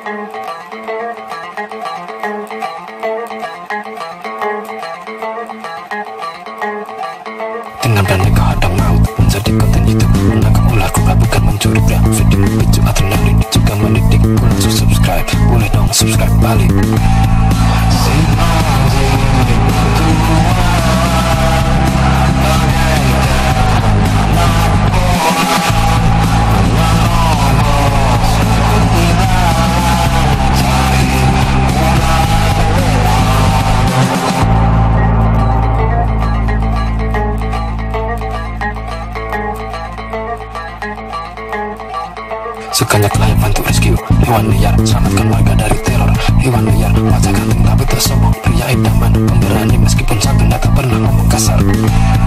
Dengan berani kadang mau menjadi konten YouTube, menangkap ular kobra bukan mencuri bra. Video memicu adrenalin juga mendidik. Ku langsung subscribe, boleh dong subscribe balik. Sukanya klien bantu rescue hewan liar, selamatkan warga dari teror hewan liar. Wajah ganteng tapi tersombong, pria idaman, pemberani meskipun santun tak pernah ngomong kasar.